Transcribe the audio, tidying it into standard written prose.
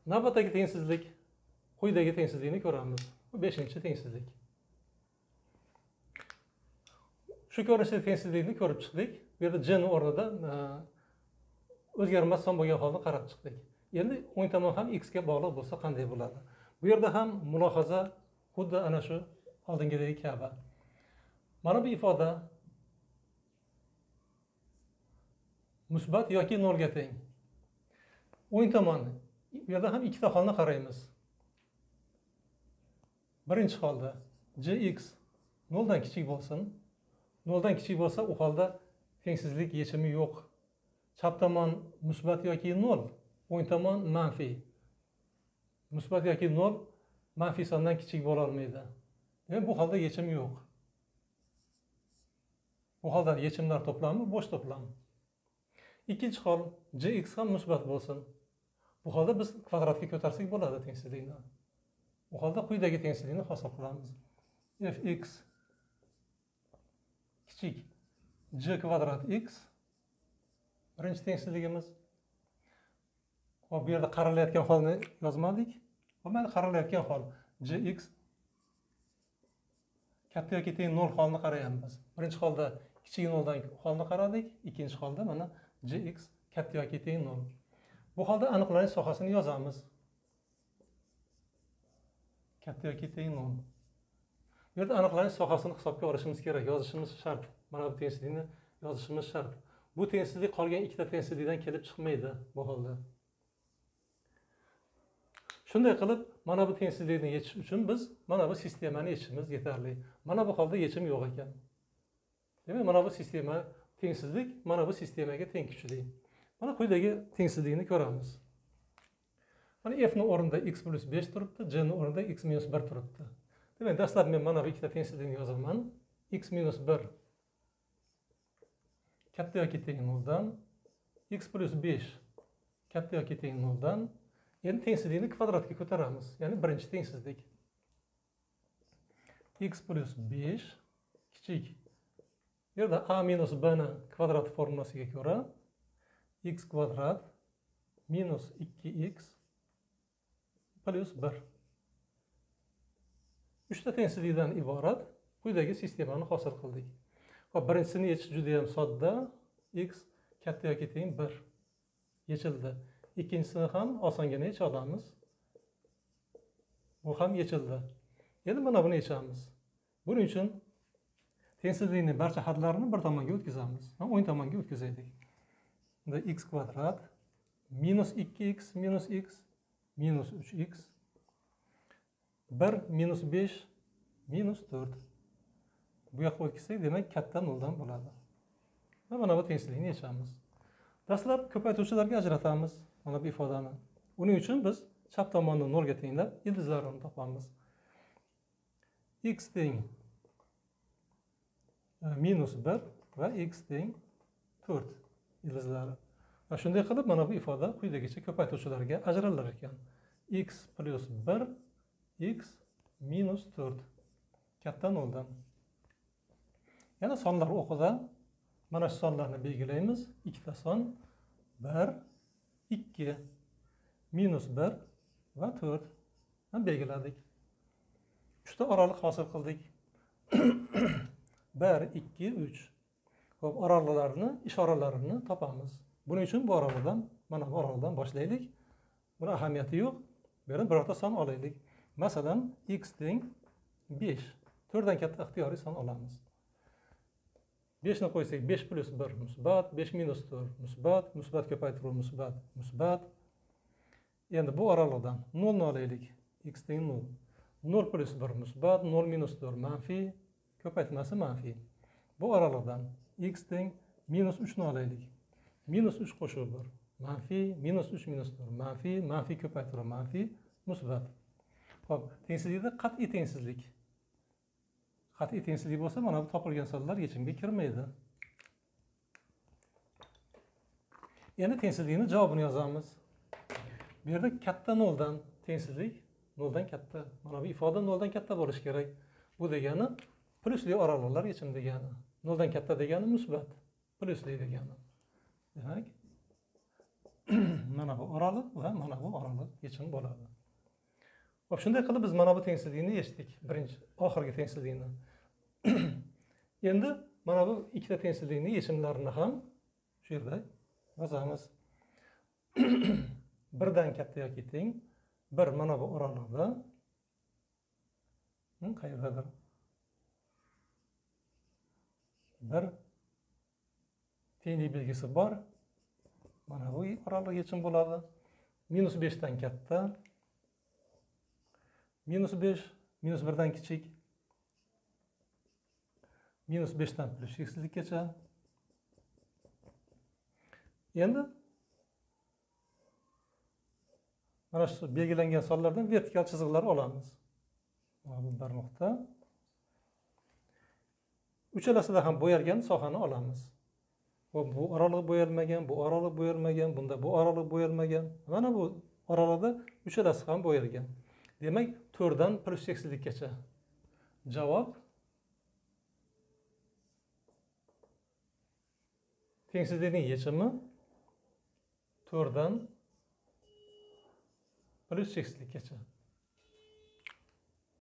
Navbatdagi tengsizlik quyidagi tengsizlikni ko'ramiz. Bu 5-tengsizlik. Shu ko'rinishdagi tengsizlikni ko'rib chiqdik. Bu yerda j ni o'rnida o'zgarmas son bo'lgan holda qarab chiqdik. Endi o'ng tomon ham x ga bog'liq bo'lsa qanday bo'ladi? Bu yerda ham mulohaza xuddi ana shu oldingidagi kabi. Mana bu ifoda musbat yoki 0 ga teng. O'ng tomon bu yerda ham ikkita holni qaraymiz. Birinchi holda jx 0 dan kichik bo'lsin. 0 dan kichik bo'lsa, u holda tengsizlik yechimi yo'q. Chap tomon musbat yoki 0, o'ng tomon manfiy. Musbat yoki 0 manfiy sondan kichik bo'la olmaydi. Demak, bu holda yechim yo'q. Bu holda yechimlar to'plami bo'sh to'plam. Ikkinchi hol jx ham musbat bo'lsin. Bu holda biz kvadratga ko'tarsak bo'ladi tengsizlikni. Bu holda quyidagi tengsizlikni hosil qilamiz. Fx kichik j kvadrat x birinchi tengsizligimiz. Hop, bu yerda qaralayotgan holni yozmadik. Bo'lmaydi, qaralayotgan hol jx katta yoki teng 0 holni qarayapmiz. Birinchi holda kichik 0 dan holni qaradik, ikkinchi holda mana jx katta yoki teng 0. Bu holda aniqlanish sohasini yozamiz. Katta yoki teng 0. Bu yerda aniqlanish sohasini hisobga olishimiz kerak, yozishimiz shart. Mana bu tengsizlikni yozishimiz shart. Bu tengsizlik qolgan ikkita tengsizlikdan kelib chiqmaydi bu holda. Shunday qilib, mana bu tengsizlikni yechish uchun biz mana bu sistemani yechishimiz yetarli. Mana bu holda yechim yo'q ekan. Demak, mana bu sistema tengsizlik mana bu sistemaga teng kuchli. Mana quyidagi tengsizlikni ko'ramiz. Mana f ning o'rnida x + 5 turibdi, j ning o'rnida x - 1 turibdi. Demak, dastlab men mana bu ikkita tengsizlikni yozaman. X - 1 katta yoki teng 0 dan, x + 5 katta yoki teng 0 dan. Endi tengsizlikni kvadratga ko'taramiz. Ya'ni birinchi tengsizlik. X + 5 kichik. Bu yerda a - b ni kvadrat formulasiga ko'ra x kvadrat minus 2x plus 1. 3 ta tengsizlikdan iborat quyidagi sistemani hosil qildik. Hop, birinchisini yechish juda ham sodda. X katta yoki teng 1 yechildi. İkincisini ham osongina yecha olamiz. Bu ham yechildi. Endi mana buni yechamiz. Buning uchun tengsizlikning barcha hadlarini bir tomonga o'tkazamiz. O'ng tomonga o'tkazaylik. Bunda x kvadrat minus 2x minus x minus 3x 1 minus 5 minus 4. Bu yoqqa o'tkazsak, demak katta 0 dan bo'ladi. Mana bu tengsizlikni yechamiz. Dastlab ko'paytuvchilarga ajratamiz mana bu ifodani. Uning uchun biz chap tomonni 0 ga tenglab ildizlarini topamiz. X teng minus 1 va x teng 4 ildizlari. Va shunday qilib mana bu ifoda quyidagicha ko'paytuvchilarga ajralur ekan. X plus 1 x minus 4 katta 0 dan. Yana sonlar o'qida mana shu sonlarni belgilaymiz. Ikkita son 1 2 minus 1 va 4 belgiladik. 3 ta oraliq hosil qildik. 1 2 3. Xo'p, oraliqlarni, ishoralarini topamiz. Buning uchun bu oraliqdan, mana bu oraliqdan boshlaylik. Buni ahamiyati yo'q. Bu yerdan birorta son olaylik. Masalan, x teng 5. 4 dan katta ixtiyoriy son olamiz. 5 ni qo'ysak 5 plus 1 musbat, 5 minus 4 musbat, musbat ko'paytiruv musbat, musbat. Endi bu oraliqdan 0 ni olaylik. X teng 0. 0 plus 1 musbat, 0 minus 4 manfiy, ko'paytmasi manfiy. Bu oraliqdan x teng minus 3 ni olaylik. Minus 3 qo'shib 1 manfiy, minus 3 minus 4 manfiy, manfiy ko'paytiruv manfiy, musbat. Xo'p, tengsizlikda qat'iy tengsizlik. Qat'iy tengsizlik bo'lsa, mana bu topilgan sonlar yechimga kirmaydi. Endi tengsizlikning javobini yozamiz. Bu yerda katta 0 dan tengsizlik 0 dan katta. Mana bu ifoda 0 dan katta bo'lishi kerak. Bu degani plyusli oraliqlar yechim degani. 0 dan katta degani musbat, plyusli degani. Demak, Mana bu oralık va mana bu oralık yechim bo'ladi. Hop, shunday qilib biz mana bu tengsizlikni yechdik. Birinchi, oxirgi tengsizlikni. Endi mana bu ikkita tengsizlikni yechimlarini ham shu yerda yozamiz. Birdan katta yoki teng bir mana bu oralig'ida qayerdadir bir tenglik belgisi bor. Mana bu oralig' yechim bo'ladi. -5 dan katta, -5, -1 dan kichik, -5 dan plus cheksizlikgacha. Endi mana shu belgilangan sonlardan vertikal chiziqlar olamiz. Mana bu bir nuqta. Uchalasida ham bo'yalgan sohani olamiz. Bu oralig' bo'yalmagan, bu oralig' bo'yalmagan, bunda bu oralig' bo'yalmagan. Mana bu oralig'da uchalasi ham bo'yalgan. Demak, 4 dan plus cheksizlikgacha. Javob tengsizlikning yechimi 4 dan plus cheksizlikgacha.